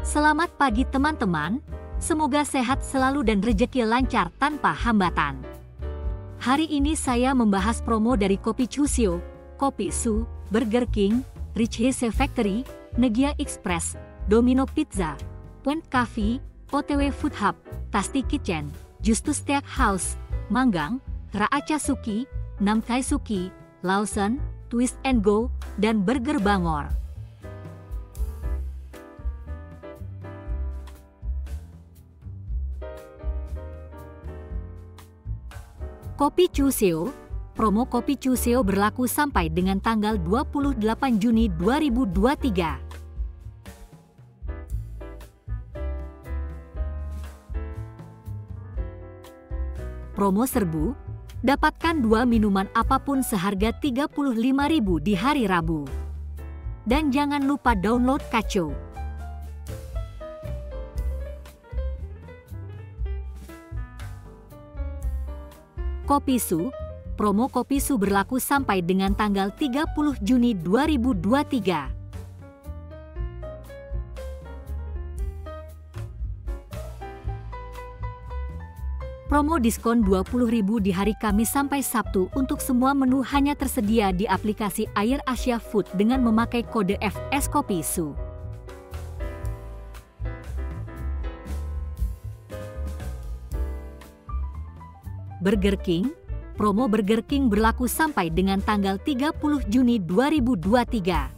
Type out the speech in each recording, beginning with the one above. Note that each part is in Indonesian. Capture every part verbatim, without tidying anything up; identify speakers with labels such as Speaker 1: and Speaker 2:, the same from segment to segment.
Speaker 1: Selamat pagi teman-teman, semoga sehat selalu dan rejeki lancar tanpa hambatan. Hari ini saya membahas promo dari Kopi Chuseo, Kopi Su, Burger King, Richeese Factory, Negia Express, Domino Pizza, Point Coffee, O T W Food Hub, Tasty Kitchen, Justus Steakhouse, Manggang, Raacha Suki, Namkai Suki, Lawson, Twist and Go, dan Burger Bangor. Kopi Chuseo, promo Kopi Chuseo berlaku sampai dengan tanggal dua puluh delapan Juni dua ribu dua puluh tiga. Promo serbu, dapatkan dua minuman apapun seharga tiga puluh lima ribu rupiah di hari Rabu. Dan jangan lupa download Kacho. Kopi Su, promo Kopi Su berlaku sampai dengan tanggal tiga puluh Juni dua ribu dua puluh tiga. Promo diskon dua puluh ribu rupiah di hari Kamis sampai Sabtu untuk semua menu hanya tersedia di aplikasi Air Asia Food dengan memakai kode F S Kopi Su. Burger King, promo Burger King berlaku sampai dengan tanggal tiga puluh Juni dua ribu dua puluh tiga.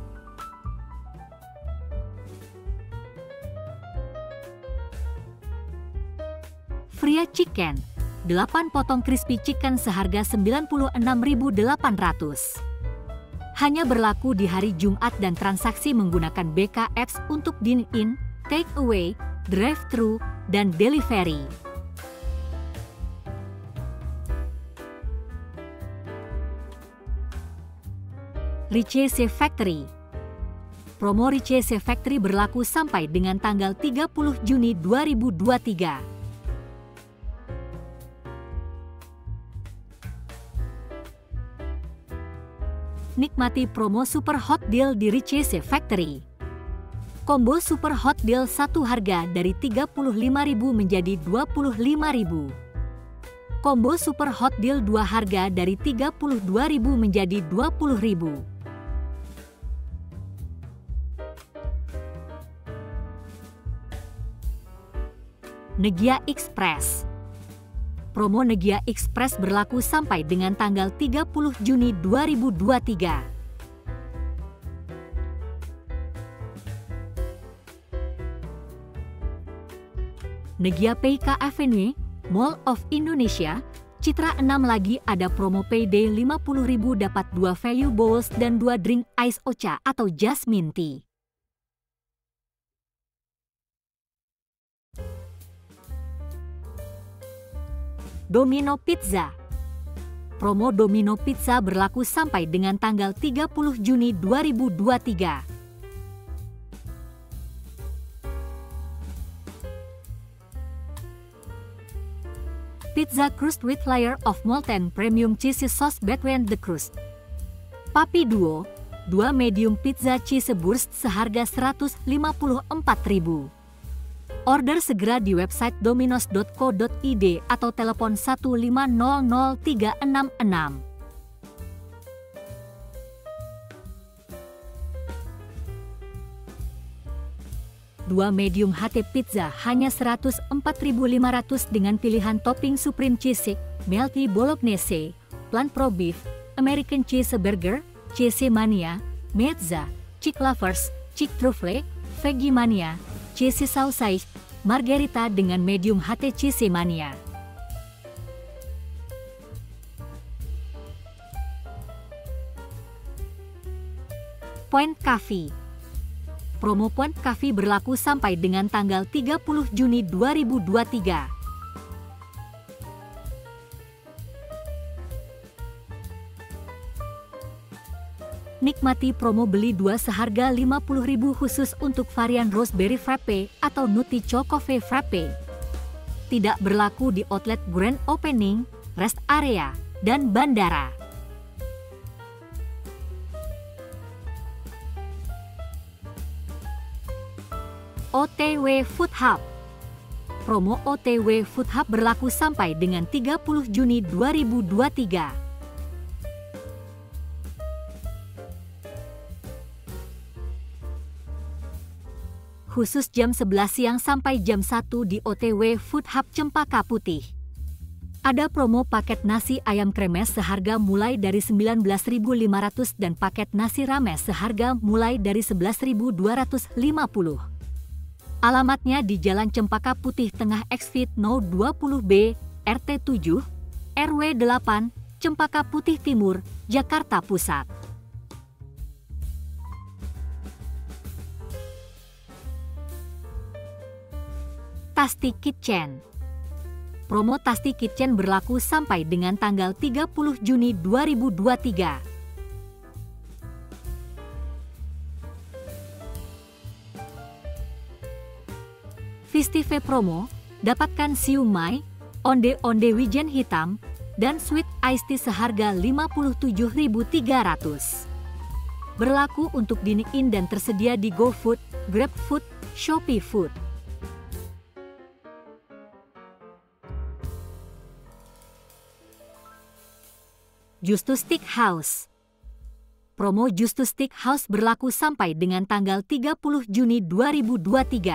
Speaker 1: Fria Chicken, delapan potong crispy chicken seharga sembilan puluh enam ribu delapan ratus. Hanya berlaku di hari Jumat dan transaksi menggunakan B K Apps untuk dine-in, take away, drive-thru, dan delivery. Richeese Factory, promo Richeese Factory berlaku sampai dengan tanggal tiga puluh Juni dua ribu dua puluh tiga. Nikmati promo Super Hot Deal di Richeese Factory. Combo Super Hot Deal satu harga dari tiga puluh lima ribu rupiah menjadi dua puluh lima ribu rupiah. Combo Super Hot Deal dua harga dari tiga puluh dua ribu rupiah menjadi dua puluh ribu rupiah. Negia Express, promo Negia Express berlaku sampai dengan tanggal tiga puluh Juni dua ribu dua puluh tiga. Negia P K Avenue, Mall of Indonesia, Citra enam lagi ada promo payday lima puluh ribu dapat dua value bowls dan dua drink ice ocha atau jasmine tea. Domino Pizza, promo Domino Pizza berlaku sampai dengan tanggal tiga puluh Juni dua ribu dua puluh tiga. Pizza crust with layer of molten premium cheese sauce between the crust. Papi Duo, dua medium pizza cheese burst seharga seratus lima puluh empat ribu rupiah. Order segera di website dominos dot co dot i d atau telepon satu lima nol nol tiga enam enam. Dua medium H T pizza hanya seratus empat ribu lima ratus dengan pilihan topping supreme cheese, melty bolognese, plant pro beef, American cheese burger, cheese mania, mezza, chick lovers, chick truffle, veggie mania, cheese sausage, margherita dengan medium H T cheese mania. Point Coffee, promo Point Coffee berlaku sampai dengan tanggal tiga puluh Juni dua ribu dua puluh tiga. Nikmati promo beli dua seharga lima puluh ribu rupiah khusus untuk varian Raspberry Frappe atau Nutty Chocofe Frappe. Tidak berlaku di outlet Grand Opening, Rest Area, dan Bandara. O T W Food Hub. Promo O T W Food Hub berlaku sampai dengan tiga puluh Juni dua ribu dua puluh tiga. Khusus jam sebelas siang sampai jam satu di O T W Food Hub Cempaka Putih. Ada promo paket nasi ayam kremes seharga mulai dari sembilan belas ribu lima ratus dan paket nasi rames seharga mulai dari sebelas ribu dua ratus lima puluh. Alamatnya di Jalan Cempaka Putih Tengah Exit nol dua puluh B, R T tujuh, R W delapan, Cempaka Putih Timur, Jakarta Pusat. Tasty Kitchen. Promo Tasty Kitchen berlaku sampai dengan tanggal tiga puluh Juni dua ribu dua puluh tiga. Festive promo, dapatkan siumai, onde-onde wijen hitam, dan sweet iced tea seharga lima puluh tujuh ribu tiga ratus. Berlaku untuk dine-in dan tersedia di GoFood, GrabFood, Shopee Food. Justus Stick House. Promo Justus Stick House berlaku sampai dengan tanggal tiga puluh Juni dua ribu dua puluh tiga.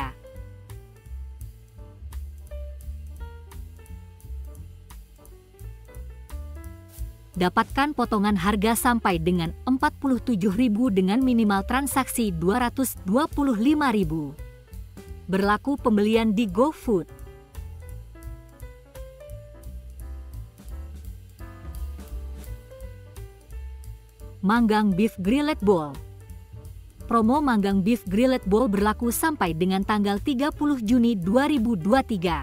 Speaker 1: Dapatkan potongan harga sampai dengan empat puluh tujuh ribu dengan minimal transaksi dua ratus dua puluh lima ribu. Berlaku pembelian di GoFood. Manggang Beef Grilled Bowl. Promo Manggang Beef Grilled Bowl berlaku sampai dengan tanggal tiga puluh Juni dua ribu dua puluh tiga.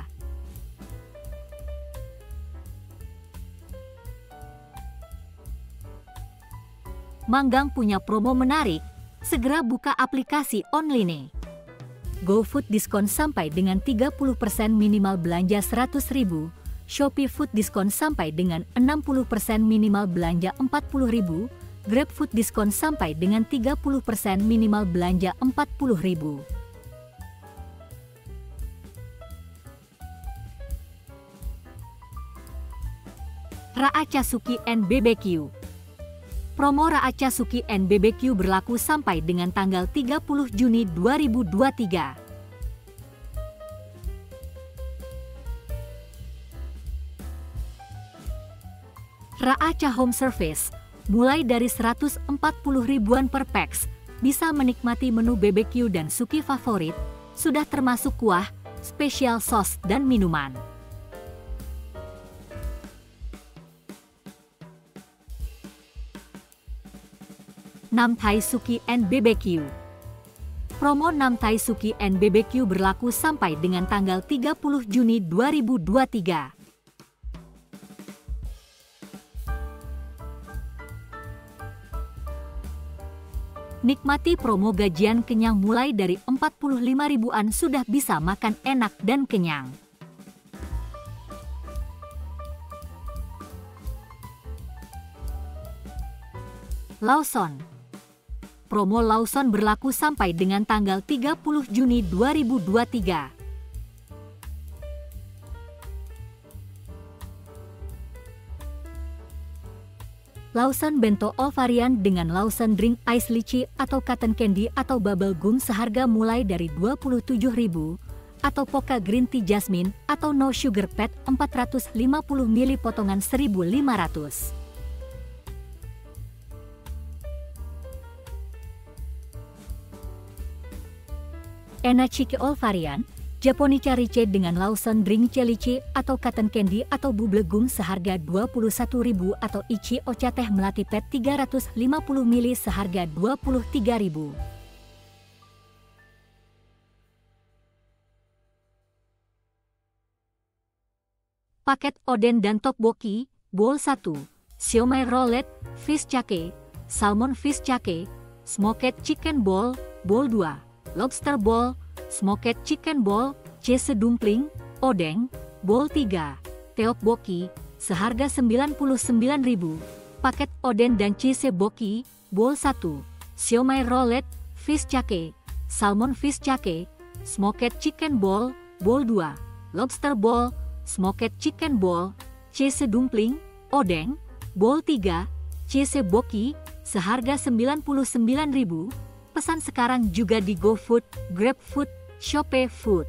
Speaker 1: Manggang punya promo menarik, segera buka aplikasi online. GoFood diskon sampai dengan tiga puluh persen minimal belanja seratus ribu, Shopee Food diskon sampai dengan enam puluh persen minimal belanja empat puluh ribu, GrabFood diskon sampai dengan tiga puluh persen minimal belanja empat puluh ribu. Raaca Suki and B B Q. Promo Raaca Suki and B B Q berlaku sampai dengan tanggal tiga puluh Juni dua ribu dua puluh tiga. Raaca Home Service, mulai dari seratus empat puluh ribuan per paks, bisa menikmati menu B B Q dan suki favorit, sudah termasuk kuah, spesial sos dan minuman. Nam Thai Suki and B B Q. Promo Nam Thai Suki and B B Q berlaku sampai dengan tanggal tiga puluh Juni dua ribu dua puluh tiga. Nikmati promo gajian kenyang mulai dari empat puluh lima ribuan sudah bisa makan enak dan kenyang. Lawson. Promo Lawson berlaku sampai dengan tanggal tiga puluh Juni dua ribu dua puluh tiga. Lawson Bento all varian dengan Lawson Drink Ice Lychee atau Cotton Candy atau Bubble Gum seharga mulai dari dua puluh tujuh ribu, atau Poca Green Tea Jasmine atau No Sugar Pet empat ratus lima puluh mililiter potongan seribu lima ratus. Ena Chiki all varian, Japonica Riche dengan Lawson Drink Lychee atau Cotton Candy atau Bubble Gum seharga dua puluh satu ribu atau Ichi Ocha Teh Melati Pet tiga ratus lima puluh mililiter seharga dua puluh tiga ribu. Paket oden dan tteokbokki, bowl satu, siomay rollet, fish cake, salmon fish cake, smoked chicken bowl, bowl dua. Lobster bowl, smoked chicken bowl, cheese dumpling, odeng, bowl tiga, tteokbokki, seharga sembilan puluh sembilan ribu, paket oden dan cheese bokki, bowl satu, siomay rollet, fish cake, salmon fish cake, Smoked Chicken Ball, Bowl dua, Lobster Ball, Smoked Chicken Ball, cheese dumpling, odeng, Bowl tiga, cheese boki, seharga sembilan puluh sembilan ribu rupiah. Pesan sekarang juga di GoFood, GrabFood, ShopeeFood.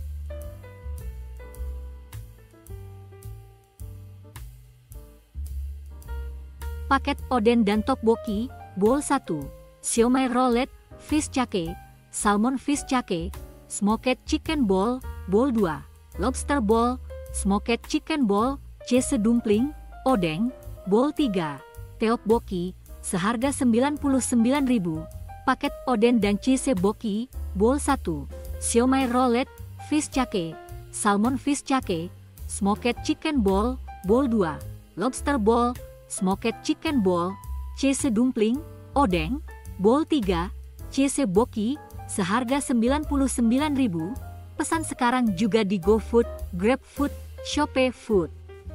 Speaker 1: Paket oden dan tteokbokki, Bowl satu, siomay roulette, fish cake, salmon fish cake, smoked chicken ball, Bowl dua, lobster ball, smoked chicken ball, cheese dumpling, odeng, Bowl tiga, tteokbokki, seharga sembilan puluh sembilan ribu rupiah. Paket oden dan cheese boki, Bowl satu, siomay roulette, fish cake, salmon fish cake, smoked chicken ball, Bowl dua, lobster ball, smoked chicken ball, cheese dumpling, odeng, Bowl tiga, cheese boki, seharga sembilan puluh sembilan ribu rupiah. Pesan sekarang juga di GoFood, GrabFood, ShopeeFood.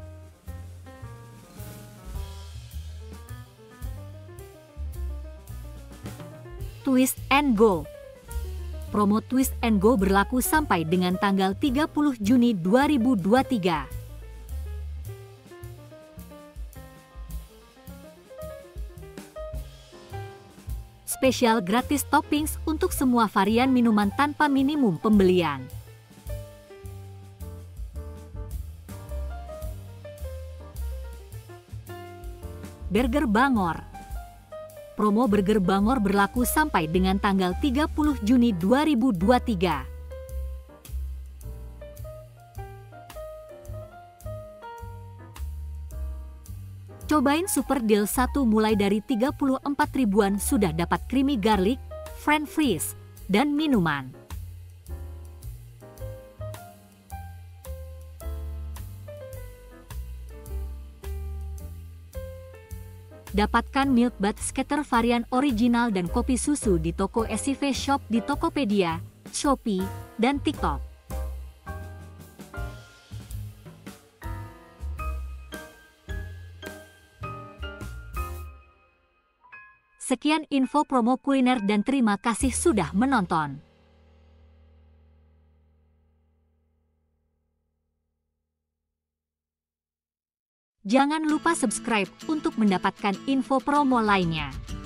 Speaker 1: Twist and Go. Promo Twist and Go berlaku sampai dengan tanggal tiga puluh Juni dua ribu dua puluh tiga. Spesial gratis toppings untuk semua varian minuman tanpa minimum pembelian. Burger Bangor. Promo Burger Bangor berlaku sampai dengan tanggal tiga puluh Juni dua ribu dua puluh tiga. Cobain Super Deal satu mulai dari tiga puluh empat ribuan sudah dapat creamy garlic, french fries, dan minuman. Dapatkan Milk Bath Scatter varian original dan kopi susu di toko S C V Shop di Tokopedia, Shopee, dan TikTok. Sekian info promo kuliner dan terima kasih sudah menonton. Jangan lupa subscribe untuk mendapatkan info promo lainnya.